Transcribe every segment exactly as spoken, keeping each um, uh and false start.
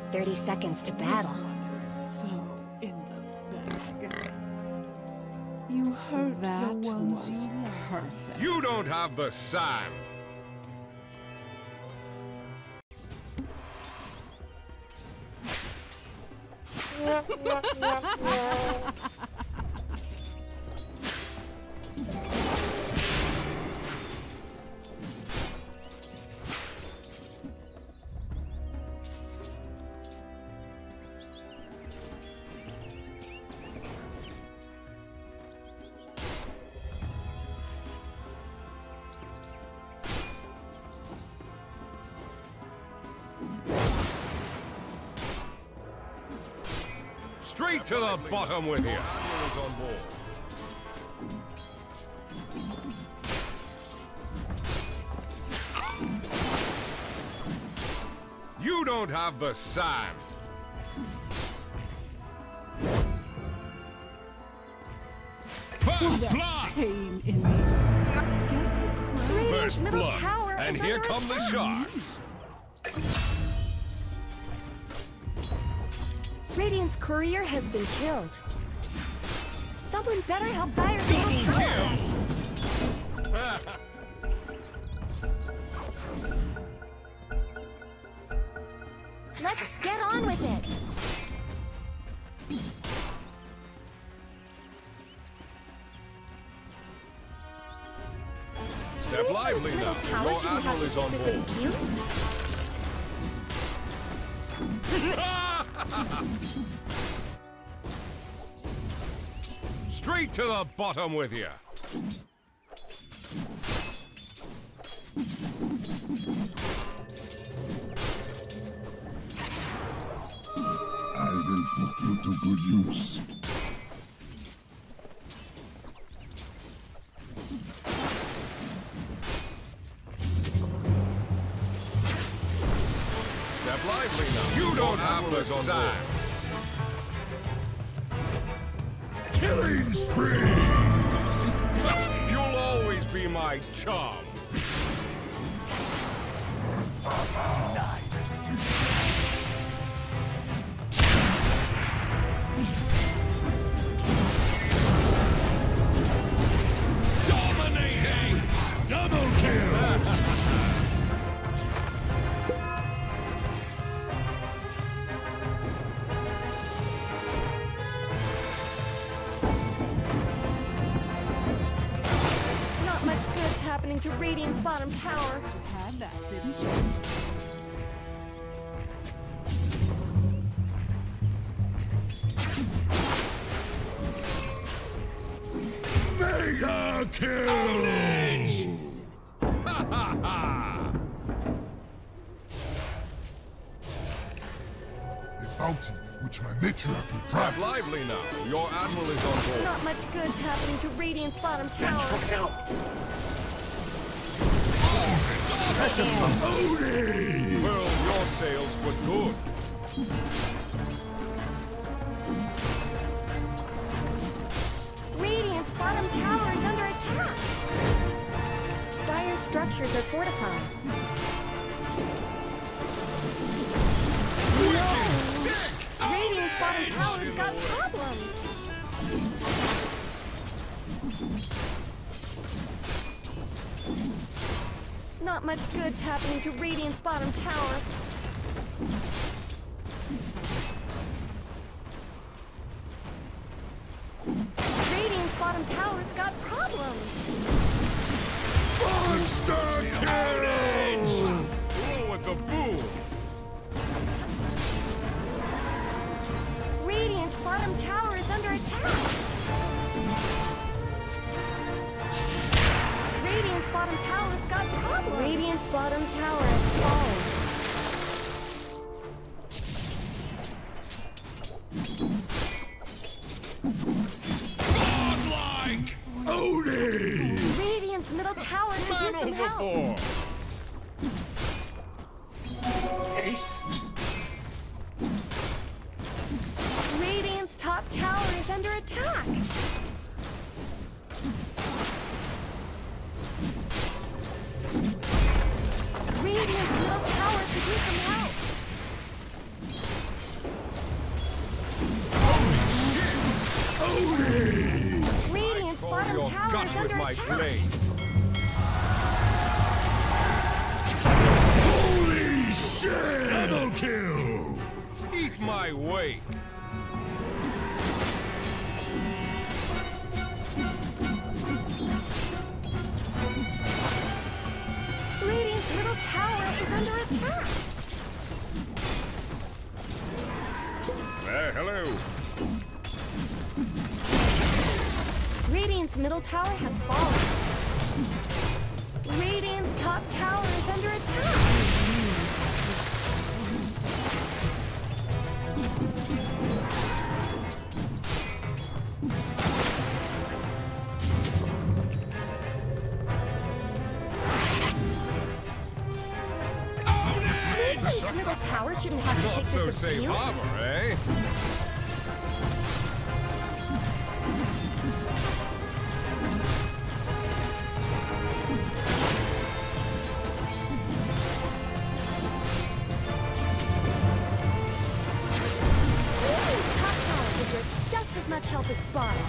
thirty seconds to battle. This one is so in the bag. You hurt That the ones was you love. perfect. You don't have the sand. Straight to the bottom with you. Armel is on board. You don't have the sand. First blood. Pain in the I guess the crowd. Radiant's First middle blood. tower And is here under come the attack. sharks. Radiant's courier has been killed. Someone better help Dire's middle Double tower. kill. Let's get on with it. Step lively Radiant's now. middle tower Your shouldn't have Armel to is take on this board. abuse. Straight to the bottom with you. I will put you to good use. Step lively now. You don't have the sand. Killing spree! You'll always be my chum. Dominating! Double kill! Not much good's happening to Radiant's bottom tower. Had that, didn't you? Mega kill! Ha ha ha! The bounty which my matriarch will Step prize. lively now. Your Admiral is on board. Not much good's happening to Radiant's bottom tower. Odie! Well, your sails were good. Radiant's bottom tower is under attack. Dire's structures are fortified. Wicked sick! Radiant's bottom tower's got problems. Not much good's happening to Radiant's bottom tower. Radiant's bottom tower's got problems. Monster kill! Roll with the boom. Radiant's bottom tower is under attack. Radiant's bottom tower's got problems. Radiant's bottom tower has fallen. Godlike! Odie! Radiant's middle tower could use Man some help. overboard! Ace! Radiant's top tower is under attack. Radiant's middle tower could use some help. tower is touch with under my attack. blade. Holy shit! Double kill! Eat my wake. Radiant's middle tower is under attack. Uh, hello. Radiant's middle tower has fallen. Radiant's top tower is under attack. Radiant's middle tower shouldn't have to Not take so this safe abuse. harbor, eh? Radiant's top tower deserves just as much help as bottom.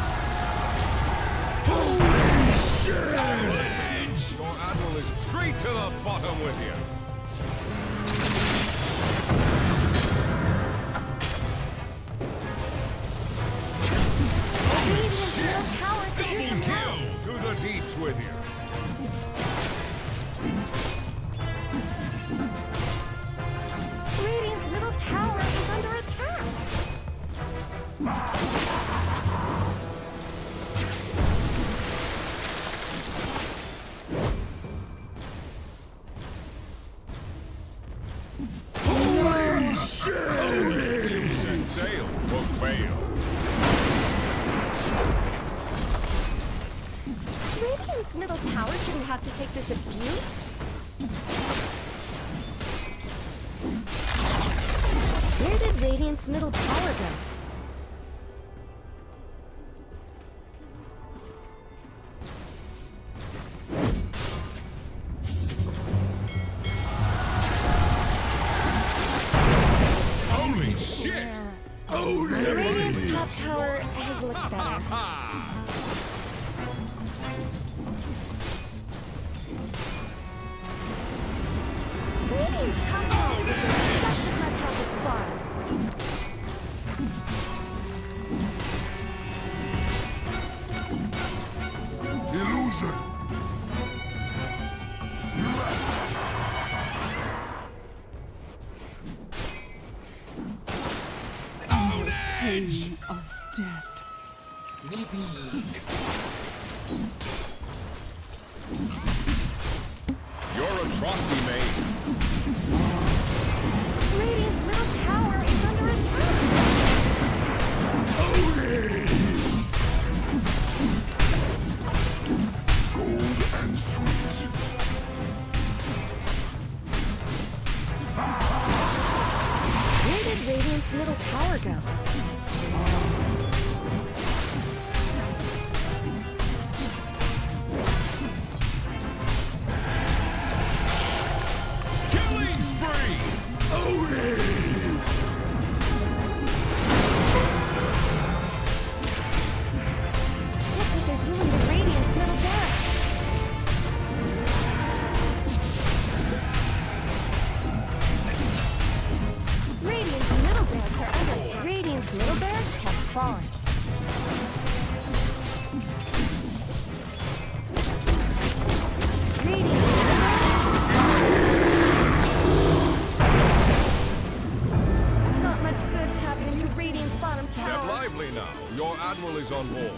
Your admiral is straight to the bottom with you. Radiant's middle tower could use some help. Kill to the deeps with you. Radiant's middle tower is under attack. You set sail for fail. Radiant's middle tower shouldn't have to take this abuse. Where did Radiant's middle tower go? Holy shit! Radiant's top tower has looked better. Ha! Radiant's top tower deserves just as much help as the bottom. Illusion! Pain of death. You're a trusty maid. Radiant's middle tower is under attack. Gold and sweet. Where did Radiant's middle tower go? Killing spree! Look what they're doing to Radiant's middle barracks. Radiant's middle barracks are under attack. Radiant's middle barracks have fallen. Radiant's Not much good's happening to Radiant's bottom Get tower. lively now. Your admiral is on board.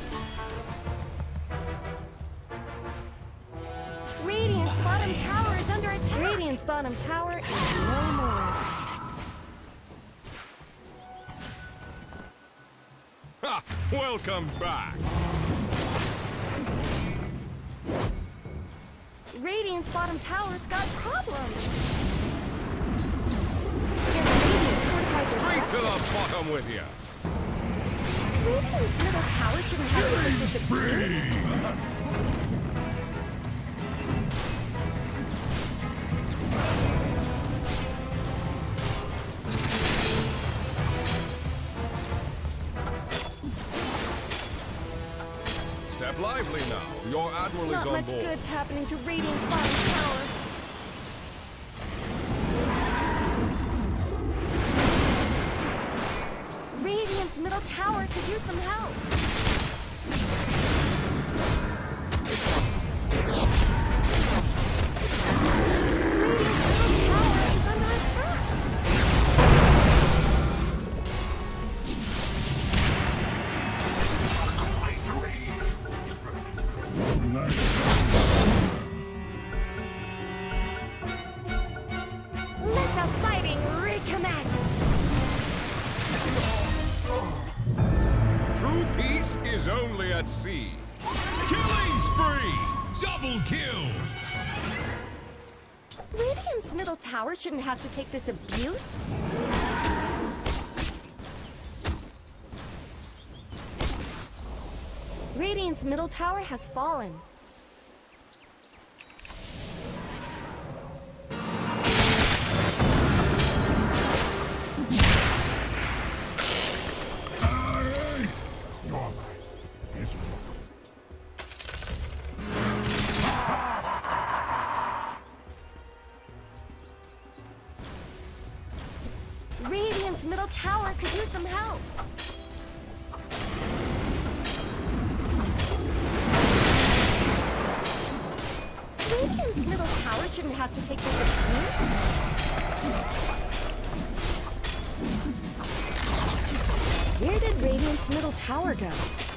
Radiant's bottom tower is under attack. Radiant's bottom tower is no more. Ha! Welcome back. Radiant's bottom tower's got problems. Guess Radiant fortified their Straight to the structure. bottom with you. Radiant's middle tower shouldn't have to take this abuse. Step lively. lively now. Your admiral Not is on much board. good's happening to Radiant's bottom tower. Radiant's middle tower could use some help. Radiant's middle tower is under attack. Let the fighting recommence. True peace is only at sea. Killing spree! Double kill! Radiant's middle tower shouldn't have to take this abuse. Radiant's middle tower has fallen. Radiant's middle tower could use some help. Radiant's middle tower shouldn't have to take this abuse. Where did Radiant's middle tower go?